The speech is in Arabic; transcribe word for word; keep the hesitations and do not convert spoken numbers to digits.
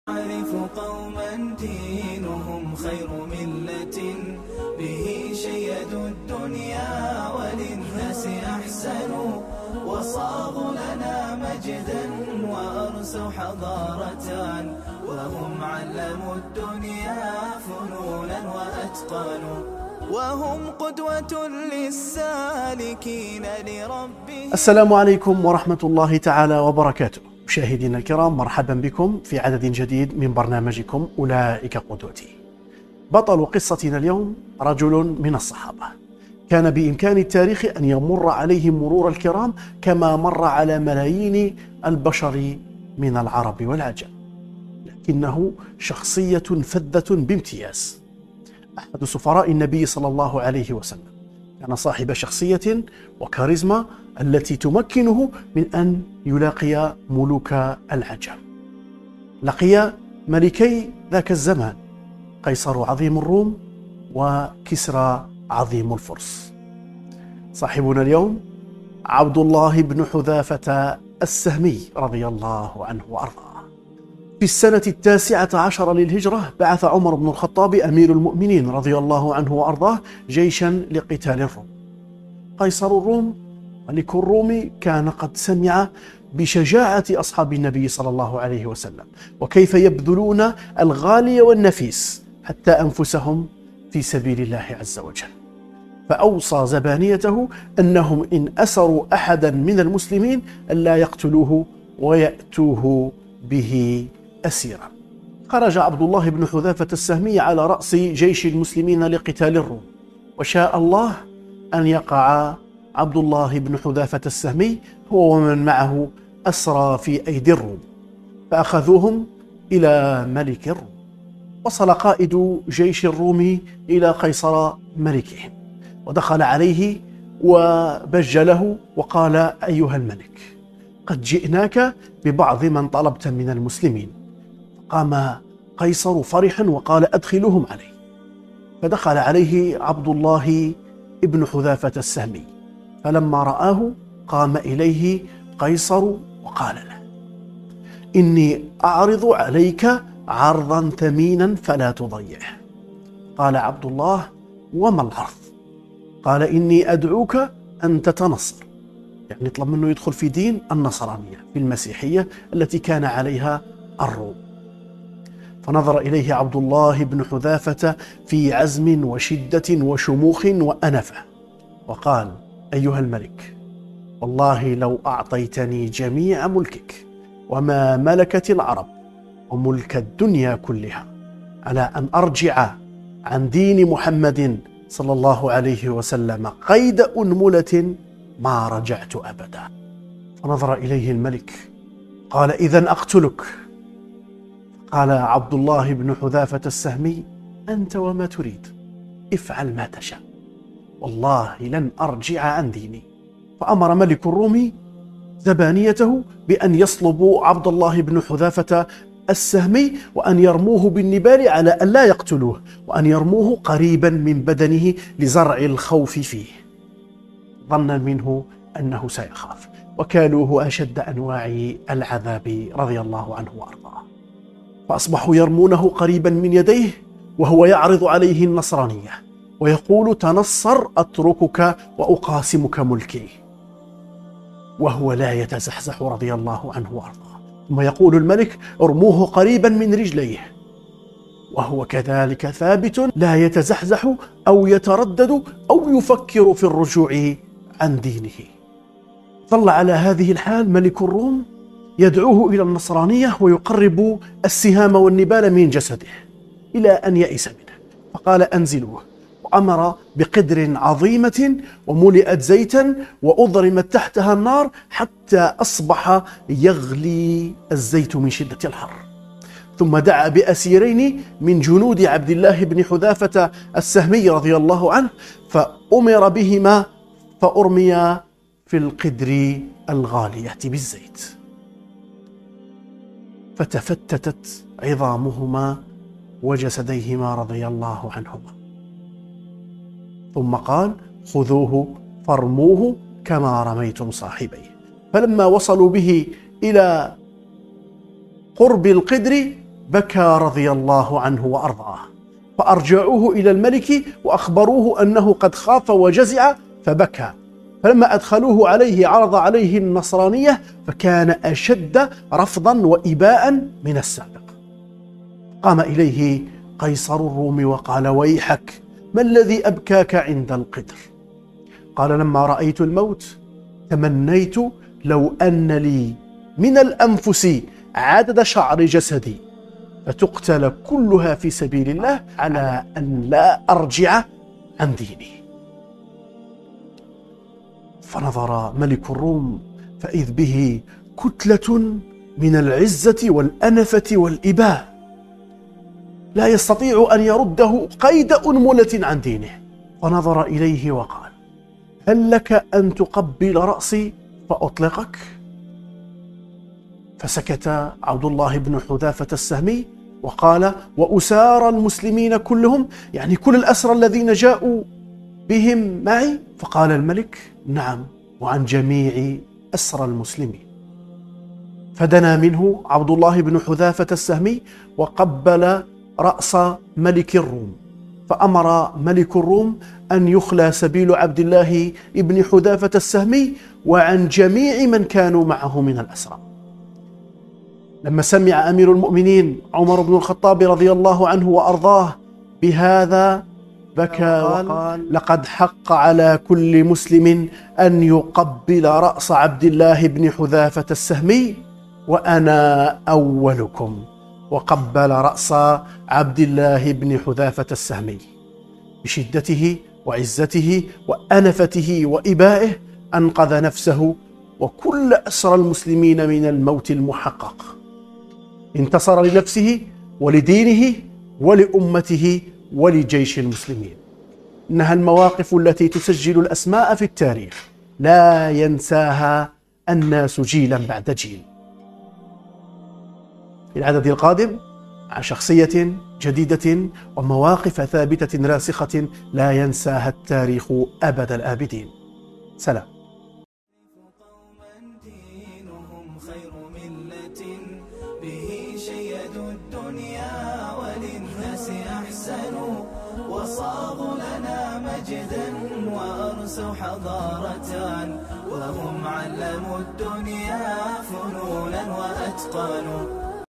أعرف قوما دينهم خير ملة به شيدوا الدنيا وللناس أحسنوا وصاغوا لنا مجدا وأرسوا حضارة وهم علموا الدنيا فنونا وأتقنوا وهم قدوة للسالكين لربهم. السلام عليكم ورحمة الله تعالى وبركاته. مشاهدينا الكرام، مرحبا بكم في عدد جديد من برنامجكم أولئك قدوتي. بطل قصتنا اليوم رجل من الصحابة كان بإمكان التاريخ أن يمر عليه مرور الكرام كما مر على ملايين البشر من العرب والعجم، لكنه شخصية فذة بامتياز، أحد سفراء النبي صلى الله عليه وسلم. كان صاحب شخصية وكاريزما التي تمكنه من أن يلاقي ملوك العجم. لقي ملكي ذاك الزمان، قيصر عظيم الروم وكسرى عظيم الفرس. صاحبنا اليوم عبد الله بن حذافة السهمي رضي الله عنه وأرضاه. في السنة التاسعة عشر للهجرة بعث عمر بن الخطاب أمير المؤمنين رضي الله عنه وأرضاه جيشا لقتال الروم. قيصر الروم ملك الروم كان قد سمع بشجاعة أصحاب النبي صلى الله عليه وسلم وكيف يبذلون الغالي والنفيس حتى أنفسهم في سبيل الله عز وجل، فأوصى زبانيته أنهم إن أسروا أحدا من المسلمين ألا يقتلوه ويأتوه به أسيرا. خرج عبد الله بن حذافة السهمي على رأس جيش المسلمين لقتال الروم، وشاء الله أن يقع عبد الله بن حذافة السهمي هو ومن معه أسرى في أيدي الروم، فأخذوهم إلى ملك الروم. وصل قائد جيش الروم إلى قيصر ملكهم ودخل عليه وبج له وقال: أيها الملك، قد جئناك ببعض من طلبت من المسلمين. قام قيصر فرحا وقال: أدخلوهم علي. فدخل عليه عبد الله ابن حذافة السهمي، فلما رآه قام إليه قيصر وقال له: إني أعرض عليك عرضا ثمينا فلا تضيعه. قال عبد الله: وما العرض؟ قال: إني أدعوك أن تتنصر، يعني يطلب منه يدخل في دين النصرانية، في المسيحية التي كان عليها الروم. فنظر إليه عبد الله بن حذافة في عزم وشدة وشموخ وأنفة وقال: أيها الملك، والله لو أعطيتني جميع ملكك وما ملكت العرب وملك الدنيا كلها على أن أرجع عن دين محمد صلى الله عليه وسلم قيد أنملة ما رجعت أبدا. فنظر إليه الملك قال: إذن أقتلك. قال عبد الله بن حذافة السهمي: أنت وما تريد، افعل ما تشاء، والله لن أرجع عن ديني. فأمر ملك الروم زبانيته بأن يصلبوا عبد الله بن حذافة السهمي وأن يرموه بالنبال على أن لا يقتلوه، وأن يرموه قريبا من بدنه لزرع الخوف فيه، ظنا منه أنه سيخاف. وكالوه أشد أنواع العذاب رضي الله عنه وأرضاه. فأصبحوا يرمونه قريبا من يديه وهو يعرض عليه النصرانية ويقول: تنصر أتركك وأقاسمك ملكي، وهو لا يتزحزح رضي الله عنه وأرضاه. ثم يقول الملك: ارموه قريبا من رجليه، وهو كذلك ثابت لا يتزحزح أو يتردد أو يفكر في الرجوع عن دينه. ظل على هذه الحال ملك الروم يدعوه إلى النصرانية ويقرب السهام والنبال من جسده إلى أن يئس منه، فقال: أنزلوه. وأمر بقدر عظيمة وملئت زيتا وأضرمت تحتها النار حتى أصبح يغلي الزيت من شدة الحر. ثم دعا بأسيرين من جنود عبد الله بن حذافة السهمي رضي الله عنه، فأمر بهما فأرميا في القدر الغالية بالزيت، فتفتتت عظامهما وجسديهما رضي الله عنهما. ثم قال: خذوه فارموه كما رميتم صاحبيه. فلما وصلوا به إلى قرب القدر بكى رضي الله عنه وأرضاه، فأرجعوه إلى الملك وأخبروه أنه قد خاف وجزع فبكى. فلما أدخلوه عليه عرض عليه النصرانية، فكان أشد رفضا وإباء من السابق. قام إليه قيصر الروم وقال: ويحك، ما الذي أبكاك عند القدر؟ قال: لما رأيت الموت تمنيت لو أن لي من الأنفس عدد شعر جسدي فتقتل كلها في سبيل الله على أن لا أرجع عن ديني. فنظر ملك الروم فإذ به كتلة من العزة والأنفة والإباء لا يستطيع أن يرده قيد أنملة عن دينه، فنظر إليه وقال: هل لك أن تقبل رأسي فأطلقك؟ فسكت عبد الله بن حذافة السهمي وقال: وأسار المسلمين كلهم، يعني كل الأسرى الذين جاءوا بهم معي؟ فقال الملك: نعم، وعن جميع أسرى المسلمين. فدنا منه عبد الله بن حذافة السهمي وقبل رأس ملك الروم، فأمر ملك الروم أن يخلى سبيل عبد الله بن حذافة السهمي وعن جميع من كانوا معه من الأسرى. لما سمع أمير المؤمنين عمر بن الخطاب رضي الله عنه وأرضاه بهذا بكى وقال: لقد حق على كل مسلم أن يقبل رأس عبد الله بن حذافة السهمي وأنا أولكم. وقبل رأس عبد الله بن حذافة السهمي. بشدته وعزته وأنفته وإبائه أنقذ نفسه وكل أسرى المسلمين من الموت المحقق. انتصر لنفسه ولدينه ولأمته ولجيش المسلمين. إنها المواقف التي تسجل الأسماء في التاريخ لا ينساها الناس جيلا بعد جيل. في العدد القادم عن شخصية جديدة ومواقف ثابتة راسخة لا ينساها التاريخ أبد الآبدين. سلام. وصاغوا لنا مجدا وأرسوا حضارة، وهم علموا الدنيا فنونا وأتقنوا.